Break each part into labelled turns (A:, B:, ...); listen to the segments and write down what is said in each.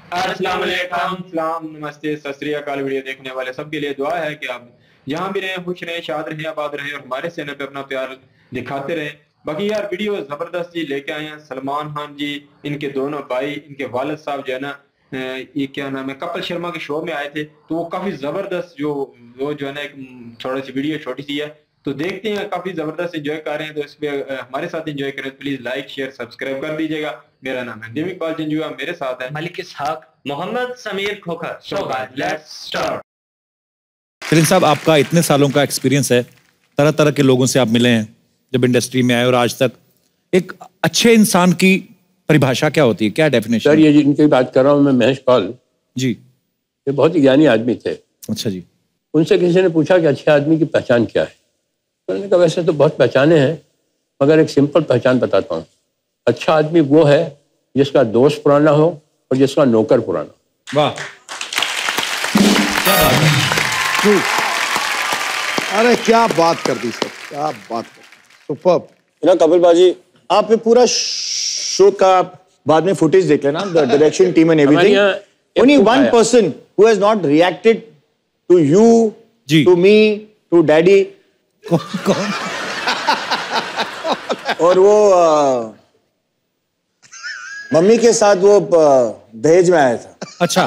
A: अस्सलाम वालेकुम, सलाम, नमस्ते, सत श्री अकाल। वीडियो देखने वाले सबके लिए दुआ है कि आप जहाँ भी रहें खुश रहें, शाद रहें, आबाद रहें और हमारे चैनल पे अपना प्यार दिखाते रहें। बाकी यार वीडियो जबरदस्त जी लेके आए हैं। सलमान खान जी, इनके दोनों भाई, इनके वालिद साहब जो है ना, ये क्या नाम है, कपिल शर्मा के शो में आए थे, तो वो काफी जबरदस्त वो जो है ना, एक थोड़ी सी वीडियो छोटी सी है, तो देखते हैं, काफी जबरदस्त एंजॉय कर रहे हैं। तो इसमें हमारे साथ एंजॉय करें, प्लीज लाइक शेयर सब्सक्राइब कर दीजिएगा। मेरा नाम है दिमिक पाल जंजुआ, मेरे साथ है
B: Malik Ishaq, Mohammad Sameer Khokhar. So guys let's start.
C: Saleem साहब, आपका इतने सालों का एक्सपीरियंस है, तरह तरह के लोगों से आप मिले हैं जब इंडस्ट्री में आए, और आज तक एक अच्छे इंसान की परिभाषा क्या होती है, क्या डेफिनेशन?
D: सर, ये जिनकी बात कर रहा हूँ मैं, महेश कौल
C: जी,
D: ये बहुत ही ज्ञानी आदमी थे।
C: अच्छा जी।
D: उनसे किसी ने पूछा कि अच्छे आदमी की पहचान क्या है, तो उन्होंने कहा वैसे तो बहुत पहचाने हैं, मगर एक सिंपल पहचान बताता हूँ। अच्छा आदमी वो है जिसका दोस्त पुराना हो और जिसका नौकर पुराना।
C: वाह, क्या बात है।
E: ट्रू। अरे क्या बात कर दी सर, क्या बात कर दी, सुपर्ब।
F: ना कपिल बाजी, आप ये पूरा शो का बाद में फुटेज देख लेना, the direction team and everything. Only one person who has not reacted to you, to me, to daddy.
C: कौन?
F: और वो मम्मी के साथ वो दहेज में आया था।
C: अच्छा,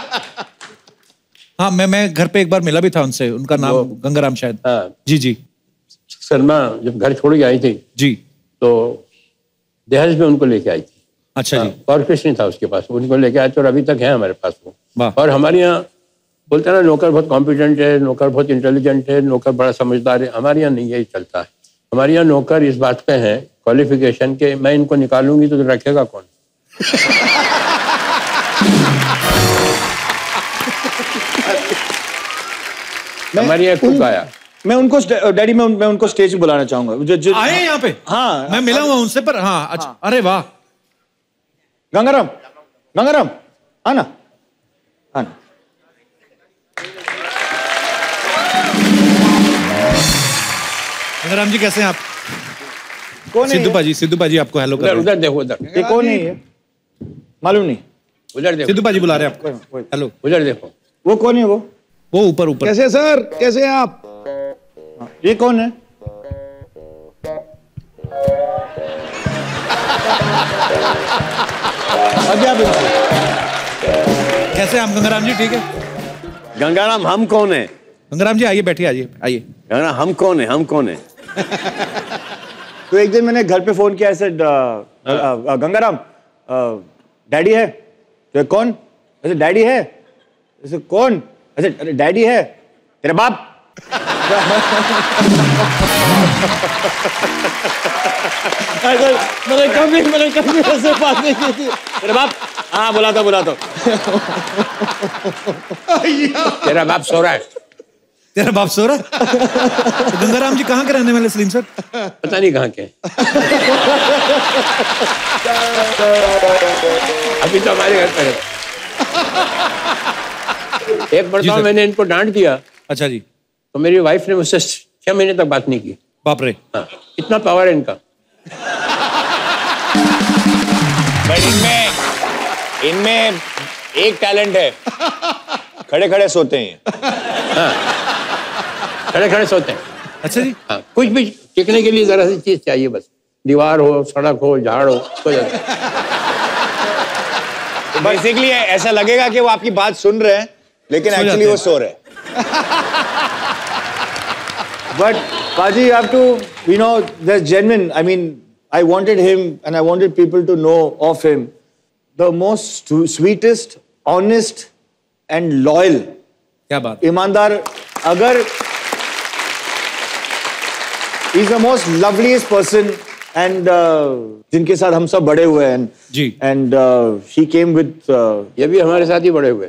C: हाँ, मैं घर पे एक बार मिला भी था उनसे, उनका नाम गंगाराम शायद। जी जी।
D: शर्मा जब घर छोड़ के आई थी
C: जी,
D: तो दहेज में उनको लेके आई थी।
C: अच्छा जी।
D: और कुछ नहीं था उसके पास, उनको लेके आए थे और अभी तक है हमारे पास वो। और हमारे यहाँ बोलते हैं ना, नौकर बहुत कॉम्पिटेंट है, नौकर बहुत इंटेलिजेंट है, नौकर बड़ा समझदार है। हमारे यहाँ नहीं यही चलता है। हमारे यहाँ नौकर इस बात पे है क्वालिफिकेशन के, मैं इनको निकालूंगी तो रखेगा कौन? हमारे यहाँ कुक आया,
F: मैं उनको डैडी मैं उनको स्टेज पे बुलाना चाहूंगा।
C: आए यहाँ पे?
F: हाँ,
C: मैं मिला हुआ उनसे, पर हाँ, अच्छा। हाँ। अरे वाह,
F: गंगाराम, गंगाराम आना, आना।
C: गंगाराम जी कैसे हैं आप?
F: कौन है?
C: सिद्धू पाजी आपको हेलो कर रहे हैं।
D: उधर देखो, उधर।
F: ये कौन है? ये मालूम नहीं।
D: उधर देखो,
C: सिद्धू पाजी बुला रहे हैं आपको। हेलो,
D: उधर देखो।
F: वो कौन है? वो
C: ऊपर ऊपर।
E: कैसे सर, कैसे हैं आप?
F: ये कौन है? अभी आप
C: कैसे हैं आप गंगाराम जी? ठीक है।
F: गंगाराम हम कौन है?
C: गंगाराम जी आइए, बैठिए, आइए आइए।
F: गंगाराम हम कौन है? हम कौन है? तो एक दिन मैंने घर पे फोन किया ऐसे, गंगाराम डैडी है? तो कौन? ऐसे डैडी है? ऐसे कौन? ऐसे अरे डैडी है तेरा बाप। मैंने कभी ऐसे बात नहीं की थी। तेरा बाप? हाँ, बुला दो।
D: तेरा बाप सो रहा है।
C: तेरा बाप सो रहा है? तो गंगाराम जी कहाँ के रहने वाले सलीम सर?
D: पता नहीं कहाँ के। अभी तो हमारे घर पे है। एक मरतबा मैंने इनको डांट दिया।
C: अच्छा जी।
D: तो मेरी वाइफ ने मुझसे 6 महीने तक बात नहीं की।
C: बाप रे।
D: हाँ, इतना पावर है इनका।
F: इनमें एक टैलेंट है, खड़े खड़े सोते हैं।
D: हाँ, खड़े खड़े सोते हैं।
C: अच्छा जी।
D: हाँ, कुछ भी टिकने के लिए जरा सी चीज चाहिए, बस दीवार हो, सड़क हो, झाड़ हो, तो
F: बेसिकली ऐसा लगेगा कि वो आपकी बात सुन रहे हैं, लेकिन एक्चुअली वो सो रहे हैं। But Paji, you have to, there's genuine. I mean, I wanted him and I wanted people to know of him. The most sweetest, honest and loyal.
C: क्या बात?
F: ईमानदार, अगर he's the most loveliest person and जिनके साथ हम सब बड़े हुए हैं
C: जी।
F: And he came with
D: ये भी हमारे साथ ही बड़े हुए।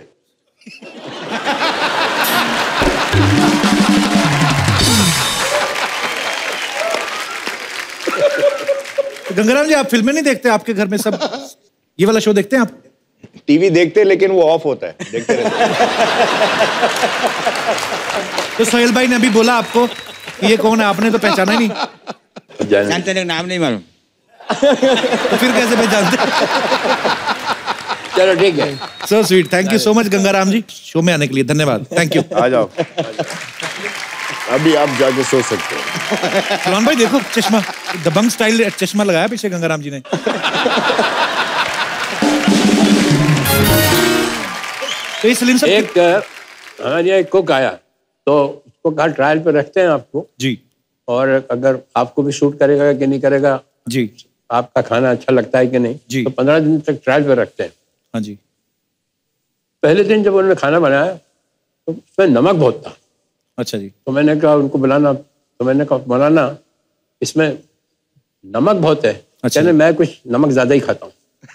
C: गंगाराम जी, आप फिल्में नहीं देखते? आपके घर में सब ये वाला शो देखते हैं आप?
F: टीवी देखते, लेकिन वो ऑफ होता है, देखते रहते।
C: तो सोहेल भाई ने अभी बोला आपको कि ये कौन है, आपने तो पहचाना ही नहीं।
G: जानते नाम नहीं मालूम।
C: तो फिर कैसे पहचानते?
D: चलो ठीक है।
C: So sweet, thank you so much Gangaram ji, show में आने के लिए धन्यवाद, थैंक यू।
F: आ जाओ, अभी आप जाके सो सकते हो।
C: सलमान भाई देखो चश्मा, दबंग स्टाइल चश्मा लगाया पीछे गंगाराम जी ने। तो सलीम साहब,
D: एक हमारे यहाँ एक कुक आया, तो उसको कहा ट्रायल पे रखते हैं आपको
C: जी,
D: और अगर आपको भी शूट करेगा कि नहीं करेगा
C: जी,
D: आपका खाना अच्छा लगता है कि नहीं
C: जी,
D: तो 15 दिन तक ट्रायल पे रखते हैं।
C: हाँ जी।
D: पहले दिन जब उन्होंने खाना बनाया तो उसमें नमक बहुत था।
C: अच्छा जी।
D: तो मैंने कहा उनको बुलाना, तो मैंने कहा मौलाना इसमें नमक बहुत है।
C: अच्छा।
D: कहने मैं कुछ नमक ज्यादा ही खाता हूँ।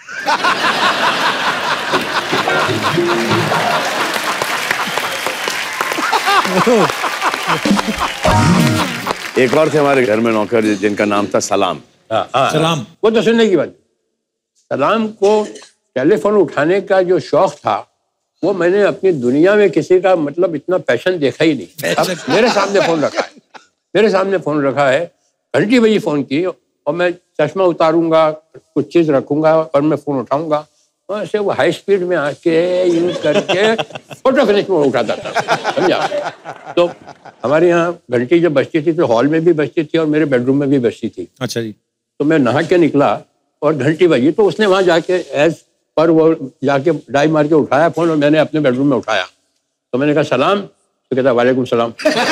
F: एक और थे हमारे घर में नौकर जिनका नाम था सलाम।
C: सलाम,
D: वो तो सुनने की बात। सलाम को टेलीफोन उठाने का जो शौक था वो मैंने अपनी दुनिया में किसी का मतलब इतना पैशन देखा ही नहीं। अब मेरे सामने फोन रखा है, घंटी बजी फोन की और मैं चश्मा उतारूंगा, कुछ चीज रखूंगा और मैं फोन उठाऊंगा, ऐसे वो हाई स्पीड में आके यूज करके फोटो फिनिश में उठाता था, समझा। तो हमारे यहाँ घंटी जब बजती थी तो हॉल में भी बजती थी और मेरे बेडरूम में भी बजती थी।
C: अच्छा जी।
D: तो मैं नहा के निकला और घंटी बजी, तो उसने वहां जाके एज पर वो जाके डाई मार के उठाया फोन और मैंने अपने बेडरूम में उठाया। तो मैंने कहा सलाम, तो कहता वालेकुम सलाम।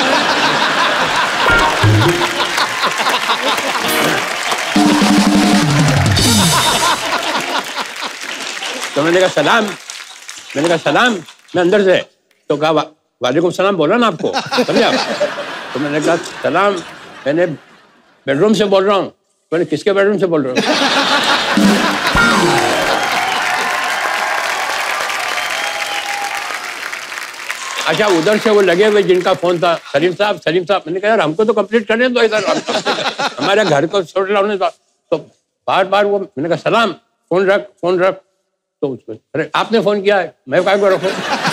D: तो मैंने कहा सलाम, मैं अंदर से, तो कहा वालेकुम सलाम बोला ना आपको, समझा। तो मैंने कहा सलाम, मैंने बेडरूम से बोल रहा हूँ। मैंने किसके बेडरूम से बोल रहा हूँ? अच्छा, उधर से वो लगे हुए जिनका फोन था, सलीम साहब। मैंने कहा यार हमको तो कंप्लीट करने दो इधर, हमारे घर को छोड़ रहा था। तो बार बार वो, मैंने कहा सलाम, फोन रख। तो उसको, अरे आपने फोन किया है, मैं क्या रखूं?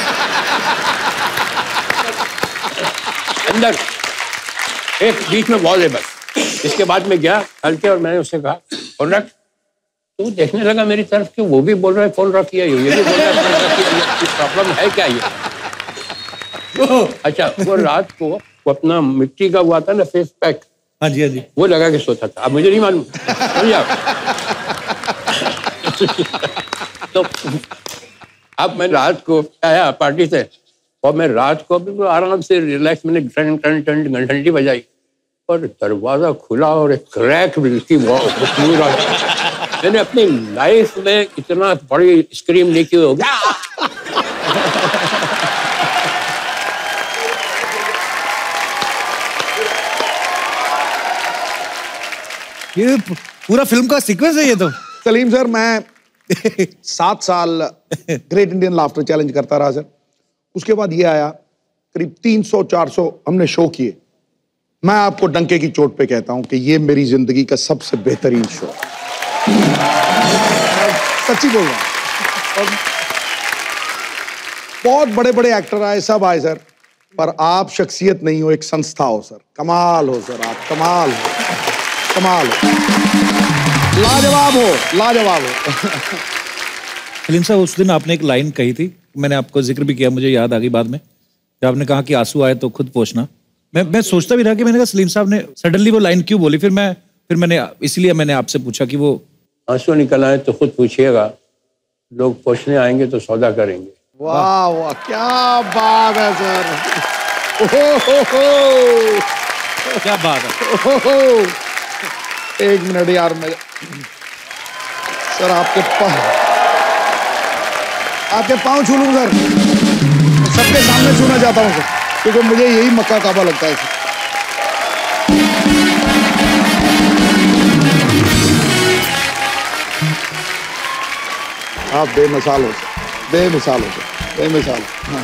D: अंदर एक बीच में वॉल है बस। इसके बाद में गया हल्के और मैंने उससे कहा फोन रख। तो देखने लगा मेरी तरफ कि वो भी बोल रहा है फोन रखिए, ये भी बोल रहा है फोन रखिए, प्रॉब्लम है क्या ये? अच्छा, वो रात को वो अपना मिट्टी का हुआ था ना फेस पैक,
C: हाँ जी, हाँ जी,
D: वो लगा के सोता था। अब मुझे नहीं मालूम, समझिए। तो अब मैं रात को आया पार्टी से और मैं रात को भी आराम से रिलैक्स, मैंने घंटी बजाई और दरवाजा खुला और एक क्रैक बिल्कुल मैंने अपनी लाइफ में इतना बड़ी स्क्रीम नहीं की होगी।
C: ये पूरा फिल्म का सीक्वेंस है ये तो।
E: सलीम सर, मैं 7 साल ग्रेट इंडियन लाफ्टर चैलेंज करता रहा सर। उसके बाद ये आया, करीब 300-400 हमने शो किए। मैं आपको डंके की चोट पे कहता हूं कि ये मेरी जिंदगी का सबसे बेहतरीन शो, सच्ची बोल रहा हूं। और बहुत बड़े बड़े एक्टर आए, सब आए सर, पर आप शख्सियत नहीं हो, एक संस्था हो सर। कमाल हो सर, आप कमाल हो, लाजवाब हो।
C: सलीम साहब, उस दिन आपने एक लाइन कही थी, मैंने आपको जिक्र भी किया, मुझे याद आ गई बाद में, जब आपने कहा कि आंसू आए तो खुद पोंछना। मैं सोचता भी रहा कि मैंने कहा सलीम साहब ने सडनली वो लाइन क्यों बोली। फिर मैंने इसलिए मैंने आपसे पूछा कि वो
D: आंसू निकल आए तो खुद पूछिएगा, लोग पूछने आएंगे तो सौदा करेंगे।
E: वाह वाह, क्या बात है सर।
C: क्या बात है।
E: एक मिनट यार, मैं सर आपके पाँव छू लूं सर, सबके सामने छूना चाहता हूं सर, क्योंकि मुझे यही मक्का काबा लगता है सर। आप बेमिसाल हो सर, बेमिसाल। हाँ।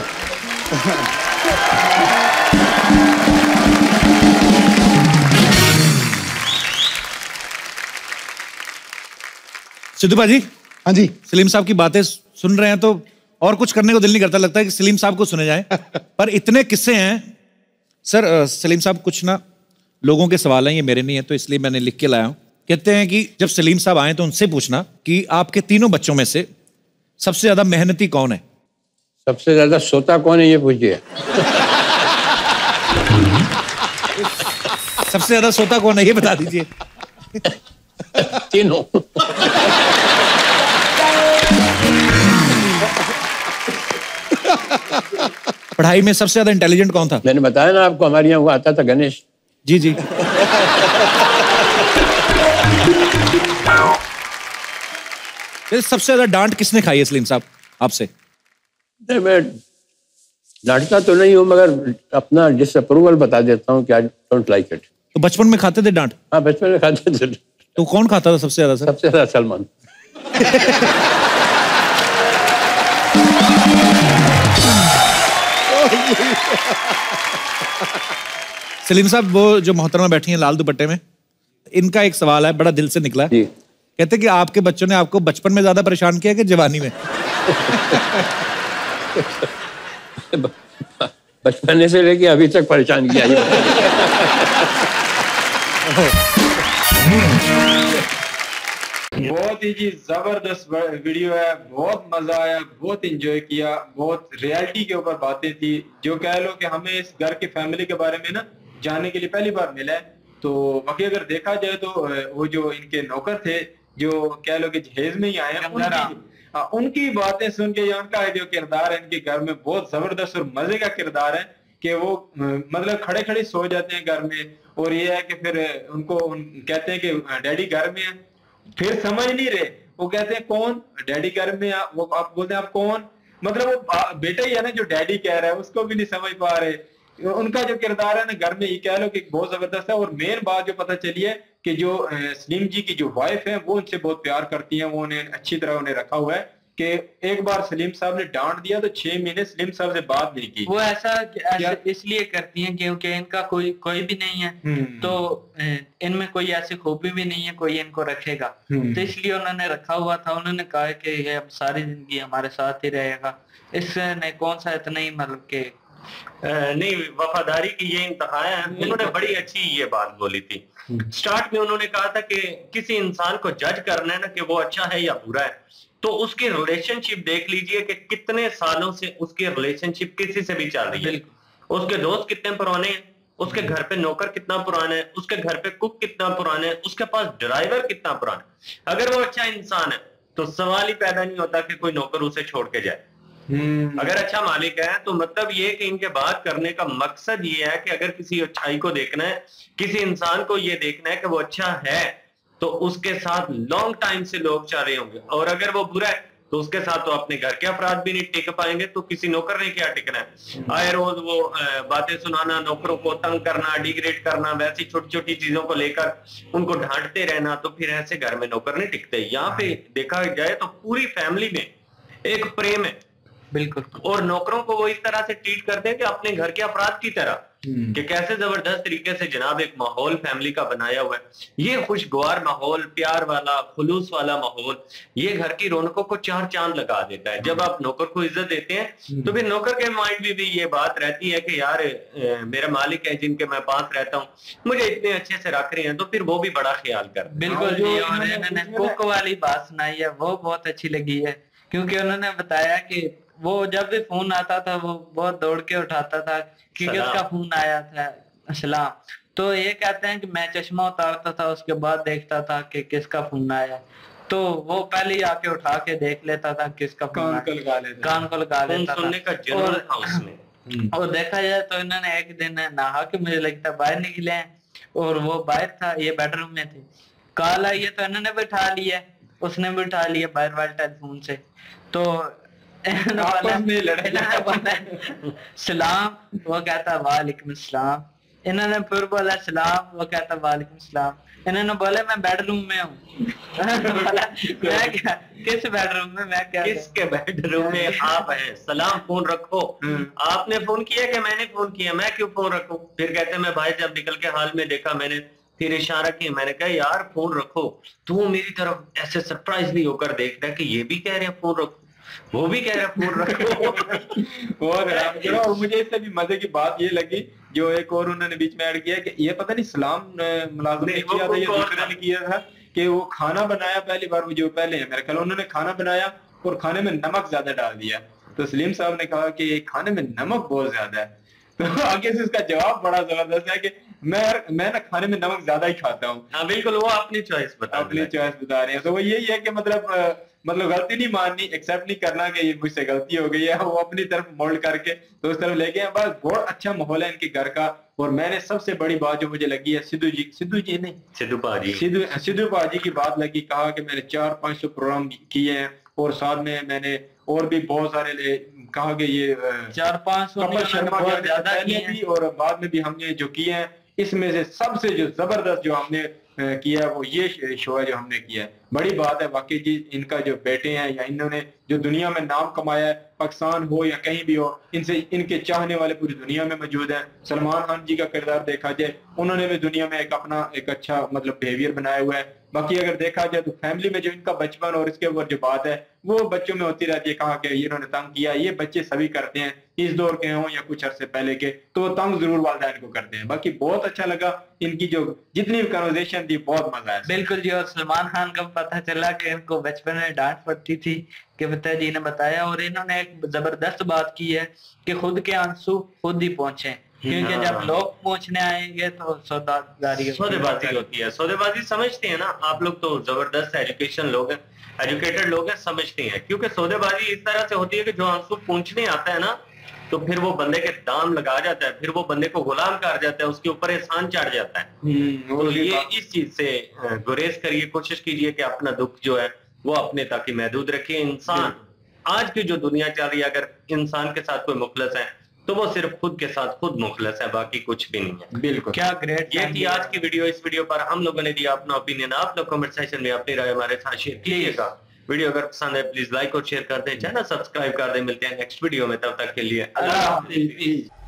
C: सिद्धू भाजी,
E: हाँ जी,
C: सलीम साहब की बातें सुन रहे हैं तो और कुछ करने को दिल नहीं करता, लगता है कि सलीम साहब को सुने जाएं। पर इतने किस्से हैं सर। सलीम साहब, कुछ ना लोगों के सवाल हैं, ये मेरे नहीं है, तो इसलिए मैंने लिख के लाया हूं। कहते हैं कि जब सलीम साहब आए तो उनसे पूछना कि आपके तीनों बच्चों में से सबसे ज्यादा मेहनती कौन है?
D: सबसे ज्यादा सोता कौन है ये पूछिए।
C: सबसे ज्यादा सोता कौन है ये बता दीजिए।
D: तीनों।
C: पढ़ाई में सबसे ज्यादा इंटेलिजेंट कौन था?
D: मैंने बताया ना आपको, हमारे यहाँ वो आता था गणेश।
C: जी जी। सबसे ज्यादा डांट किसने खाई है सलीम साहब आपसे?
D: नहीं, मैं डांटता तो नहीं हूँ, मगर अपना डिसअप्रूवल बता देता हूँ कि आई डोंट लाइक इट।
C: तो बचपन में खाते थे डांट?
D: हाँ, बचपन में खाते थे।
C: तो कौन खाता था सबसे ज्यादा सर?
D: सबसे ज्यादा सलमान।
C: सलीम साहब, वो जो मोहतरमा बैठी हैं लाल दुपट्टे में, इनका एक सवाल है, बड़ा दिल से निकला है। कहते कि आपके बच्चों ने आपको बचपन में ज्यादा परेशान किया कि जवानी में?
D: बचपन से लेके अभी तक परेशान किया।
A: बहुत ही जी जबरदस्त वीडियो है, बहुत मजा आया, बहुत एंजॉय किया, बहुत रियलिटी के ऊपर बातें थी, जो कह लो कि हमें इस घर की फैमिली के बारे में ना जानने के लिए पहली बार मिला है। तो बाकी अगर देखा जाए तो वो जो इनके नौकर थे, जो कह लो कि जहेज में ही आए हैं, उनकी बातें सुन के, या उनका जो किरदार है इनके घर में बहुत जबरदस्त और मजे का किरदार है कि वो मतलब खड़े खड़े सो जाते हैं घर में, और ये है कि फिर उनको कहते हैं कि डैडी घर में है, फिर समझ नहीं रहे, वो कहते हैं कौन डैडी घर में, वो आप बोलते हैं आप कौन, मतलब वो बेटा ही है ना जो डैडी कह रहा है, उसको भी नहीं समझ पा रहे। उनका जो किरदार है ना घर में, ये कह लो कि बहुत जबरदस्त है। और मेन बात जो पता चली है कि जो सलीम जी की जो वाइफ है वो उनसे बहुत प्यार करती हैं, वो उन्हें अच्छी तरह उन्हें रखा हुआ है कि एक बार सलीम साहब ने डांट दिया तो 6 महीने सलीम साहब से बात नहीं की।
B: वो ऐसा इसलिए करती हैं क्योंकि इनका कोई भी नहीं है, तो इनमें कोई ऐसी खूबी भी नहीं है कोई इनको रखेगा, तो इसलिए उन्होंने रखा हुआ था। उन्होंने कहा कि ये अब सारी जिंदगी हमारे साथ ही रहेगा। इसने कौन सा इतना ही मतलब के
G: नहीं, वफादारी की ये इंतहा है। उन्होंने बड़ी अच्छी ये बात बोली थी। स्टार्ट में उन्होंने कहा था कि किसी इंसान को जज करना है ना कि वो अच्छा है या बुरा है, तो उसकी रिलेशनशिप देख लीजिए कि कितने सालों से उसकी रिलेशनशिप किसी से भी चल रही है। उसके दोस्त कितने पुराने हैं, उसके घर पे नौकर कितना पुराना है, उसके घर पे कुक कितना पुराना है, उसके पास ड्राइवर कितना पुराना है। अगर वो अच्छा इंसान है तो सवाल ही पैदा नहीं होता कि कोई नौकर उसे छोड़ के जाए। अगर अच्छा मालिक है तो मतलब ये कि इनके बात करने का मकसद ये है कि अगर किसी अच्छाई को देखना है, किसी इंसान को ये देखना है कि वो अच्छा है, तो उसके साथ लॉन्ग टाइम से लोग चाह रहे होंगे, और अगर वो बुरा है तो उसके साथ तो अपने घर के अफराद भी नहीं टिक पाएंगे, तो किसी नौकर ने क्या टिकना है। आए रोज वो बातें सुनाना, नौकरों को तंग करना, डिग्रेड करना, वैसी छोटी छोटी चीजों को लेकर उनको डांटते रहना, तो फिर ऐसे घर में नौकर नहीं टिकते। यहाँ पे देखा जाए तो पूरी फैमिली में एक प्रेम है,
B: बिल्कुल, और
G: नौकरों को वो इस तरह से ट्रीट करते हैं कि अपने घर के अफराद की तरह, कि कैसे जबरदस्त तरीके से जनाब एक माहौल फैमिली का बनाया हुआ है। ये खुशगवार माहौल, प्यार वाला, खुलूस वाला माहौल, ये घर की रौनकों को 4 चांद लगा देता है। जब आप नौकर को इज्जत देते हैं तो फिर नौकर के माइंड में भी ये बात रहती है कि यार मेरा मालिक है जिनके मैं पास रहता हूँ, मुझे इतने अच्छे से रख रहे हैं, तो फिर वो भी बड़ा ख्याल करते हैं।
B: बिल्कुल जी। और इन्होंने कुक वाली बात सुनाई है, वो बहुत अच्छी लगी है, क्योंकि उन्होंने बताया कि वो जब भी फोन आता था वो बहुत दौड़ के उठाता था कि किसका फोन आया था, सलाम। तो ये कहते हैं कि मैं चश्मा उतारता था, उसके बाद देखता था कि किसका फोन आया, तो वो पहले ही आके उठा के देख लेता था किसका फोन आया, कान को लगा लेता था। और देखा जाए तो इन्होंने एक दिन नहा के मुझे लगता बाहर निकले हैं, और वो बाहर था, ये बेडरूम में थे, कॉल आई है तो इन्होंने बिठा लिया, उसने बिठा लिया बाहर वाले टेलीफोन से। तो सलाम, वो कहता वालेकुम सलाम। इन्होंने फिर बोला सलाम, वो कहता वालेकुम सलाम। इन्होंने बोला मैं बेडरूम में हूँ। मैं क्या, किस बेडरूम में? मैं क्या,
G: किसके बेडरूम में आप हैं? सलाम, फोन रखो। आपने फोन किया कि मैंने फोन किया? मैं क्यों फोन रखूं? फिर कहते मैं भाई जब निकल के हाल में देखा, मैंने फिर इशारा किया, मैंने कहा यार फोन रखो। तो वो मेरी तरफ ऐसे सरप्राइजली होकर देख रहा है कि ये भी कह रहे हैं फोन रखो, वो भी कह रहा है फोन रखो।
A: और मुझे इससे भी मजे की बात ये लगी, जो एक और उन्होंने बीच में ऐड किया कि ये पता नहीं सलाम मुलाजिम ने किया था या दूसरे ने किया था, कि वो खाना बनाया पहली बार, वो जो पहले है मेरे ख्याल उन्होंने खाना बनाया, और खाने में नमक ज्यादा डाल दिया। तो सलीम साहब ने कहा कि खाने में नमक बहुत ज्यादा है। तो आगे से उसका जवाब बड़ा जबरदस्त है कि मैं ना खाने में नमक ज्यादा ही खाता हूँ।
G: हाँ बिल्कुल, वो अपनी चॉइस बता
A: रहे हैं। तो वो यही है कि मतलब गलती नहीं माननी, एक्सेप्ट नहीं करना कि ये मुझसे गलती हो गई है, वो अपनी तरफ मोल्ड करके तो उस तरफ ले गए। बस बहुत अच्छा माहौल है इनके घर का। और मैंने सबसे बड़ी बात जो मुझे लगी है सिद्धू पाजी की बात लगी। कहा कि मैंने 400-500 प्रोग्राम किए हैं और साथ में मैंने और भी बहुत सारे कहा कि ये
B: 400-500
A: शर्मा पहले भी और बाद में भी हमने जो किए हैं, इसमें से सबसे जो जबरदस्त जो हमने किया वो ये शो है जो हमने किया है। बड़ी बात है वाकई जी, इनका जो बेटे हैं या इन्होंने जो दुनिया में नाम कमाया है, पाकिस्तान हो या कहीं भी हो, इनके चाहने वाले पूरी दुनिया में मौजूद हैं। सलमान खान जी का किरदार देखा जाए, उन्होंने भी दुनिया में अपना एक अच्छा मतलब बिहेवियर बनाया हुआ है। बाकी अगर देखा जाए तो फैमिली में जो इनका बचपन और इसके ऊपर जो बात है वो बच्चों में होती रहती है। कहा कि इन्होंने तंग किया, ये बच्चे सभी करते हैं, इस दौर के हों या कुछ अरसे पहले के, तो वो तंग जरूर वालिदैन को करते हैं। बाकी बहुत अच्छा लगा इनकी जो जितनी भी कन्वर्सेशन थी, बहुत मजा आया।
B: बिल्कुल जी। और सलमान खान का पता चला कि इनको बचपन में डांट पड़ती थी कि पिताजी ने बताया, और इन्होंने एक जबरदस्त बात की है कि खुद के आंसू खुद ही पहुंचे, क्योंकि जब लोग पूछने आएंगे तो सौदेबाजी
G: होती है। सौदेबाजी समझते हैं ना आप लोग, तो जबरदस्त एजुकेटेड लोग हैं, समझते हैं। क्योंकि सौदेबाजी इस तरह से होती है कि जो आंसू पूछने आता है ना, तो फिर वो बंदे के दाम लगा जाता है, फिर वो बंदे को गुलाम कर जाता है, उसके ऊपर एहसान चढ़ जाता है। तो ये इस चीज से गुरेज करिए, कोशिश कीजिए कि अपना दुख जो है वो अपने तक ही महदूद रखिए। इंसान आज की जो दुनिया चल रही है, अगर इंसान के साथ कोई मुखलस है तो वो सिर्फ खुद के साथ खुद मुखलस है, बाकी कुछ भी नहीं है।
A: बिल्कुल,
G: क्या ग्रेट। ये थी आज की वीडियो। इस वीडियो पर हम लोगों ने दिया अपना ओपिनियन। आप लोग कमेंट सेक्शन में अपनी राय हमारे साथ शेयर कीजिएगा। वीडियो अगर पसंद है प्लीज लाइक और शेयर कर दें, चैनल सब्सक्राइब कर दें। मिलते हैं नेक्स्ट वीडियो में, तब तक के लिए अल्लाह हाफिज़।